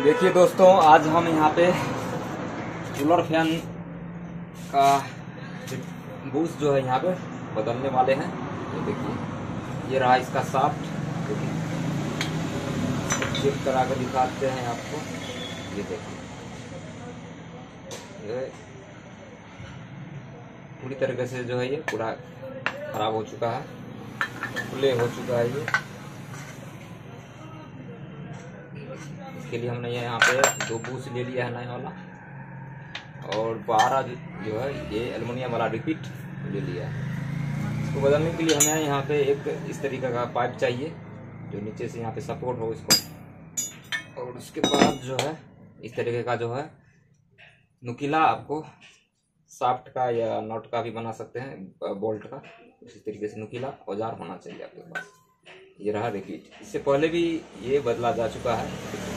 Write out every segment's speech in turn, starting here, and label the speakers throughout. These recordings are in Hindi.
Speaker 1: देखिए दोस्तों, आज हम यहाँ पे कूलर फैन का बूस जो है यहाँ पे बदलने वाले हैं। ये देखिए, ये रहा इसका शाफ्ट। देखिए, चेक करा कर दिखाते हैं आपको। ये देखिए, ये पूरी तरीके से जो है ये पूरा खराब हो चुका है, प्ले हो चुका है ये। इसके लिए हमने यहाँ पे 2 बूस ले लिया है नया वाला, और 12 जो है ये एल्युमिनियम वाला रिपीट ले लिया है। इसको बदलने के लिए हमें यहाँ पे एक इस तरीके का पाइप चाहिए जो नीचे से यहाँ पे सपोर्ट हो इसको, और उसके बाद जो है इस तरीके का जो है नुकीला आपको शाफ्ट का या नट का भी बना सकते हैं, बोल्ट का। इसी तरीके से नुकीला औजार होना चाहिए आपके पास। ये रहा रिपीट। इससे पहले भी ये बदला जा चुका है,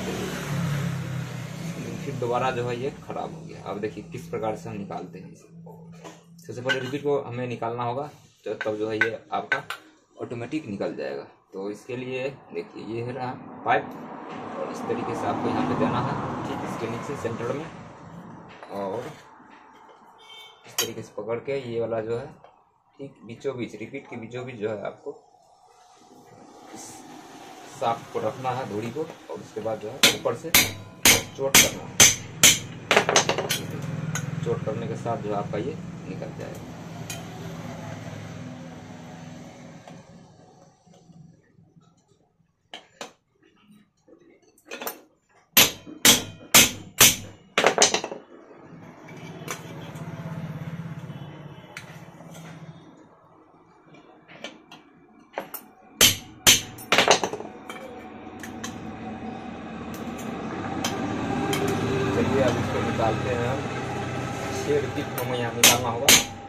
Speaker 1: फिर दोबारा जो है ये खराब हो गया। अब देखिए किस प्रकार से हम निकालते हैं इसे। सबसे पहले रिपीट को हमें निकालना होगा, तो तब जो है ये आपका ऑटोमेटिक निकल जाएगा। तो इसके लिए देखिए, ये रहा पाइप, और इस तरीके से आपको यहाँ पे देना है, ठीक इसके नीचे सेंटर में, और इस तरीके से पकड़ के ये वाला जो है ठीक बीचों बीच, रिपीट के बीचों बीच जो है आपको इस शाफ्ट को रखना है, धुरी को, और उसके बाद जो है ऊपर से चोट करना है। चोट करने के साथ जो आपका ये निकल जाएगा। चलिए अब इसको निकालते हैं हम। 6 रिपीट को हमें यहाँ निकालना होगा।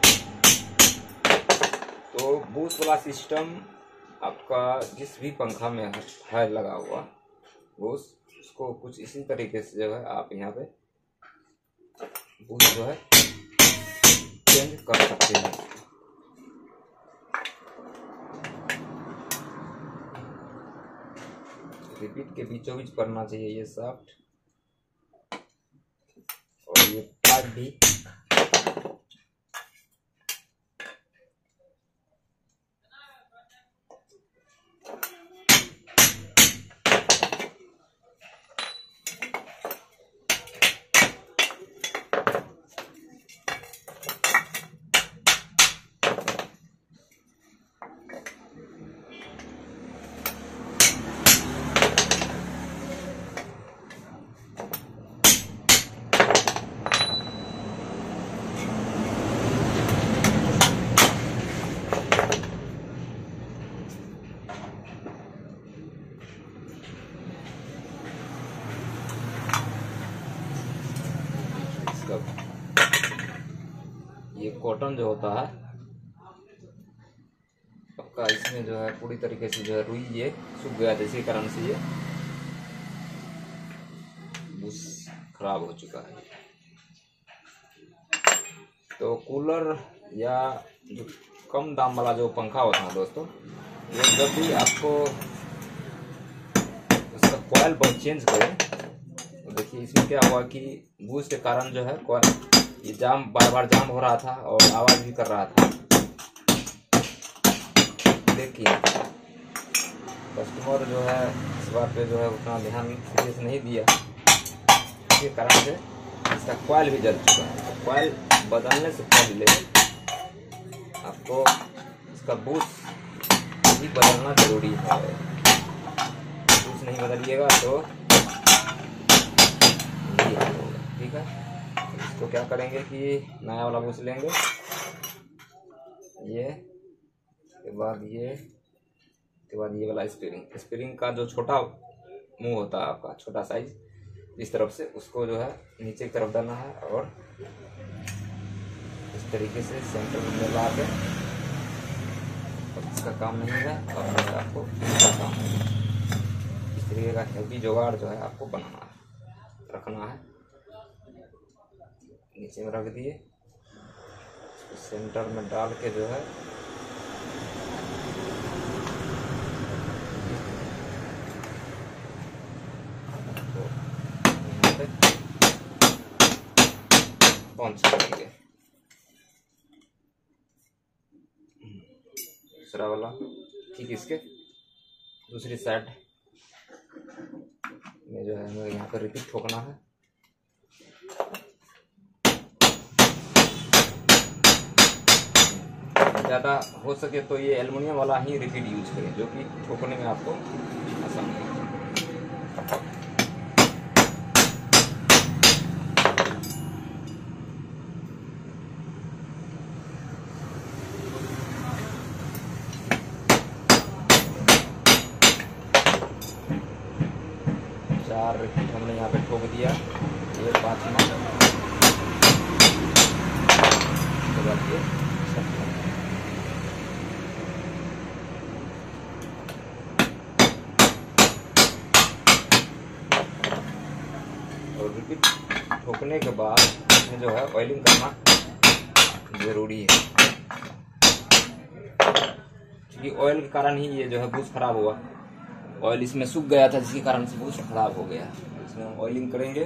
Speaker 1: तो बूस वाला सिस्टम आपका जिस भी पंखा में है लगा हुआ बूस, उसको कुछ इसी तरीके से जो है आप यहाँ पे बूस जो है चेंज कर सकते हैं। रिपीट के बीचों बीच करना चाहिए ये शाफ्ट, और ये पाइप भी। ये कॉटन जो होता है आपका, इसमें जो है पूरी तरीके से जो है रुई ये सूख गया, जिसके कारण से ये बूस खराब हो चुका है। तो कूलर या जो कम दाम वाला जो पंखा होता है दोस्तों, ये जब भी आपको उसका कॉइल चेंज करें, तो देखिए इसमें क्या हुआ कि बूस के कारण जो है कॉइल ये बार बार जाम हो रहा था और आवाज भी कर रहा था। देखिए कस्टमर जो है इस बात पे जो है उतना ध्यान सीरियस नहीं दिया, इसके कारण से इसका कॉइल भी जल चुका है। तो कॉइल बदलने से पहले आपको इसका बूस भी बदलना जरूरी है। बूस नहीं बदलिएगा तो नहीं होगा, ठीक है। इसको क्या करेंगे कि नया वाला बूस लेंगे, ये के बाद ये वाला स्प्रिंग का जो छोटा मुंह होता है आपका, छोटा साइज, इस तरफ से उसको जो है नीचे की तरफ डालना है, और इस तरीके से सेंटर में लगा के। अब इसका काम नहीं है, अब मैं आपको इसका काम है। इस तरीके का हेवी जुगाड़ जो है आपको बनाना है, रखना है। नीचे में रख दिए, सेंटर में डाल के जो है से 5 करेंगे। दूसरा वाला ठीक इसके दूसरी साइड में जो है हमें यहाँ पर रिपीट ठोकना है। ज़्यादा हो सके तो ये एल्युमिनियम वाला ही रिपीट यूज करें, जो कि ठोकने में आपको आसान है। चार रिपीट हमने यहाँ पे ठोक दिया, ये 5वां और रिपीट ठोकने के बाद इसमें जो है ऑयलिंग करना जरूरी है, क्योंकि ऑयल के कारण ही ये जो है बूस्ट खराब हुआ। ऑयल इसमें सूख गया था जिसके कारण से बूस्ट खराब हो गया। इसमें हम ऑयलिंग करेंगे।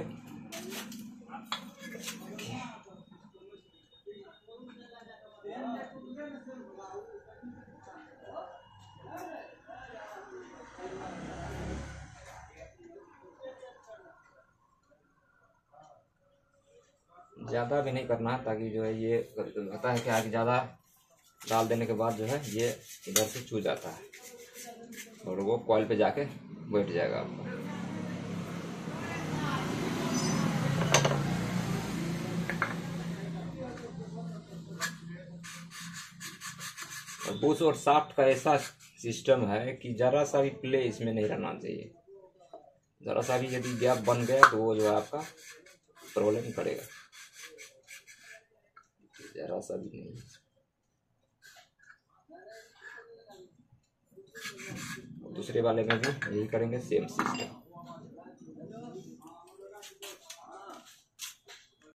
Speaker 1: ज़्यादा भी नहीं करना है, ताकि जो है ये होता है कि आगे ज़्यादा डाल देने के बाद जो है ये इधर से चू जाता है और वो कॉइल पे जाके बैठ जाएगा आपका। और बुश और शाफ्ट का ऐसा सिस्टम है कि ज़रा सा भी प्ले इसमें नहीं रहना चाहिए। ज़रा सा भी यदि गैप बन गया तो वो जो है आपका प्रॉब्लम करेगा, ज़रा सा भी नहीं। दूसरे वाले में भी यही करेंगे, सेम सिस्टम।